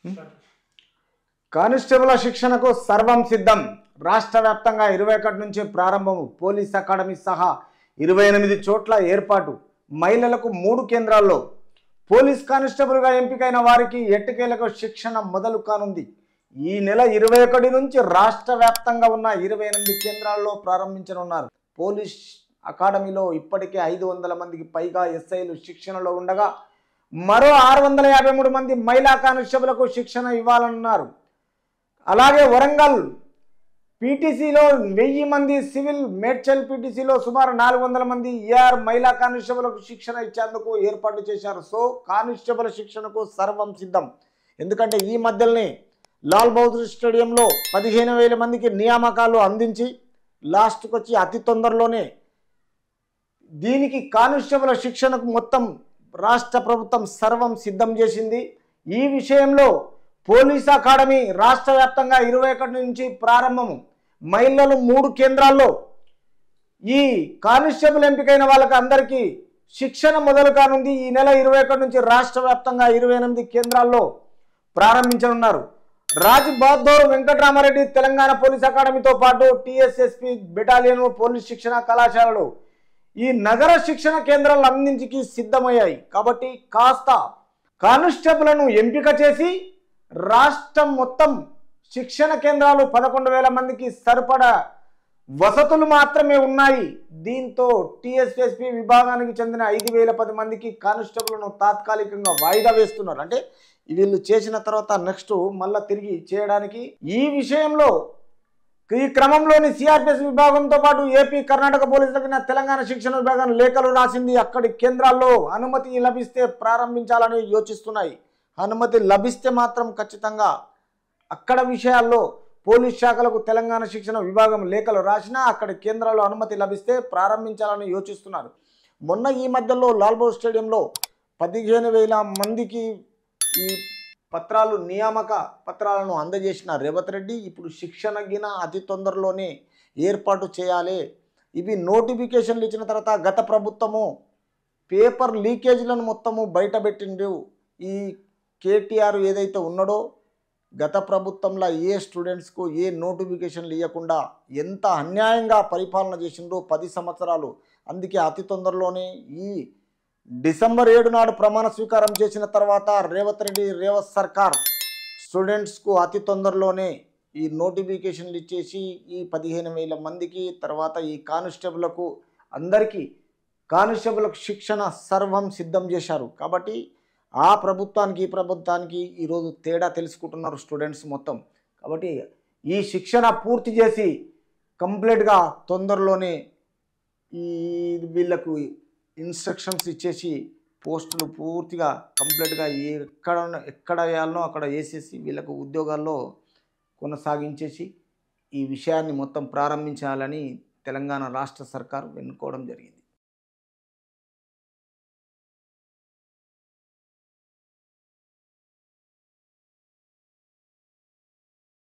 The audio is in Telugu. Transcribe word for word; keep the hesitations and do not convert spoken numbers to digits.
కానిస్టేబుల్ శిక్షణకు సర్వం సిద్ధం. రాష్ట్ర వ్యాప్తంగా ఇరవై ఒకటి నుంచి ప్రారంభం. పోలీస్ అకాడమీ సహా ఇరవై ఎనిమిది చోట్ల ఏర్పాటు. మహిళలకు మూడు కేంద్రాల్లో పోలీస్ కానిస్టేబుల్గా ఎంపికైన వారికి ఎట్టకేలకు శిక్షణ మొదలు కానుంది. ఈ నెల ఇరవై ఒకటి నుంచి రాష్ట్ర వ్యాప్తంగా ఉన్న ఇరవై ఎనిమిది కేంద్రాల్లో ప్రారంభించనున్నారు. పోలీస్ అకాడమీలో ఇప్పటికే ఐదు వందల మందికి పైగా ఎస్ఐలు శిక్షణలో ఉండగా మరో ఆరు వందల యాభై మూడు మంది మహిళా కానిస్టేబుల్కు శిక్షణ ఇవ్వాలన్నారు. అలాగే వరంగల్ పీటీసీలో వెయ్యి మంది, సివిల్ మేడ్చల్ పీటీసీలో సుమారు నాలుగు వందల మంది ఏఆర్ మహిళా కానిస్టేబుల్కు శిక్షణ ఇచ్చేందుకు ఏర్పాటు చేశారు. సో కానిస్టేబుల్ శిక్షణకు సర్వం సిద్ధం. ఎందుకంటే ఈ మధ్యలోనే లాల్ బహదూర్ స్టేడియంలో పదిహేను వేల మందికి నియామకాలు అందించి లాస్ట్కి వచ్చి అతి తొందరలోనే దీనికి కానిస్టేబుల్ శిక్షణకు మొత్తం రాష్ట్ర ప్రభుత్వం సర్వం సిద్ధం చేసింది. ఈ విషయంలో పోలీస్ అకాడమీ రాష్ట్ర వ్యాప్తంగా ఇరవై ఒకటి నుంచి ప్రారంభము. మహిళలు మూడు కేంద్రాల్లో ఈ కానిస్టేబుల్ ఎంపికైన వాళ్ళకి అందరికీ శిక్షణ మొదలు కానుంది. ఈ నెల ఇరవై ఒకటి నుంచి రాష్ట్ర వ్యాప్తంగా ఇరవై ఎనిమిది కేంద్రాల్లో ప్రారంభించనున్నారు. రాజ్ బహదూర్ వెంకటరామారెడ్డి తెలంగాణ పోలీస్ అకాడమీతో పాటు టీఎస్ఎస్పీ బెటాలియన్ పోలీస్ శిక్షణ కళాశాలలు ఈ నగర శిక్షణ కేంద్రాలు అన్నింటికి సిద్ధమయ్యాయి. కాబట్టి కాస్త కానిస్టేబుల్ను ఎంపిక చేసి రాష్ట్రం మొత్తం శిక్షణ కేంద్రాలు పదకొండు వేల మందికి సరిపడా వసతులు మాత్రమే ఉన్నాయి. దీంతో టీఎస్ఎస్పీ విభాగానికి చెందిన ఐదు వేల పది మందికి కానిస్టేబుల్ను తాత్కాలికంగా వాయిదా వేస్తున్నారు. అంటే వీళ్ళు చేసిన తర్వాత నెక్స్ట్ మళ్ళా తిరిగి చేయడానికి. ఈ విషయంలో ఈ క్రమంలోని సిఆర్పిఎస్ విభాగంతో పాటు ఏపీ, కర్ణాటక పోలీసులకు తెలంగాణ శిక్షణ విభాగం లేఖలు రాసింది. అక్కడి కేంద్రాల్లో అనుమతి లభిస్తే ప్రారంభించాలని యోచిస్తున్నాయి. అనుమతి లభిస్తే మాత్రం ఖచ్చితంగా అక్కడ విషయాల్లో పోలీస్ శాఖలకు తెలంగాణ శిక్షణ విభాగం లేఖలు రాసినా అక్కడ కేంద్రాల్లో అనుమతి లభిస్తే ప్రారంభించాలని యోచిస్తున్నారు. మొన్న ఈ మధ్యలో లాల్ బహదూర్ స్టేడియంలో పదిహేను వేల మందికి ఈ పత్రాలు నియామక పత్రాలను అందజేసిన రేవంత్ రెడ్డి ఇప్పుడు శిక్షణ గిన అతి తొందరలోనే ఏర్పాటు చేయాలి. ఇవి నోటిఫికేషన్లు ఇచ్చిన తర్వాత గత ప్రభుత్వము పేపర్ లీకేజీలను మొత్తము బయటపెట్టిండు. ఈ కేటీఆర్ ఏదైతే ఉన్నాడో గత ప్రభుత్వంలో ఏ స్టూడెంట్స్కు ఏ నోటిఫికేషన్లు ఇవ్వకుండా ఎంత అన్యాయంగా పరిపాలన చేసిండ్రో పది సంవత్సరాలు. అందుకే అతి తొందరలోనే ఈ డిసెంబర్ ఏడు నాడు ప్రమాణ స్వీకారం చేసిన తర్వాత రేవంత్ రెడ్డి రేవంత్ సర్కార్ స్టూడెంట్స్కు అతి తొందరలోనే ఈ నోటిఫికేషన్లు ఇచ్చేసి ఈ పదిహేను వేల మందికి తర్వాత ఈ కానిస్టేబుల్కు అందరికీ కానిస్టేబుల్కు శిక్షణ సర్వం సిద్ధం చేశారు. కాబట్టి ఆ ప్రభుత్వానికి ఈ ప్రభుత్వానికి ఈరోజు తేడా తెలుసుకుంటున్నారు స్టూడెంట్స్ మొత్తం. కాబట్టి ఈ శిక్షణ పూర్తి చేసి కంప్లీట్గా తొందరలోనే ఈ వీళ్ళకు ఇన్స్ట్రక్షన్స్ ఇచ్చేసి పోస్టులు పూర్తిగా కంప్లీట్గా ఎక్కడ ఎక్కడ వేయాలనో అక్కడ వేసేసి వీళ్ళకు ఉద్యోగాల్లో కొనసాగించేసి ఈ విషయాన్ని మొత్తం ప్రారంభించాలని తెలంగాణ రాష్ట్ర సర్కారు ఎన్నుకోవడం జరిగింది.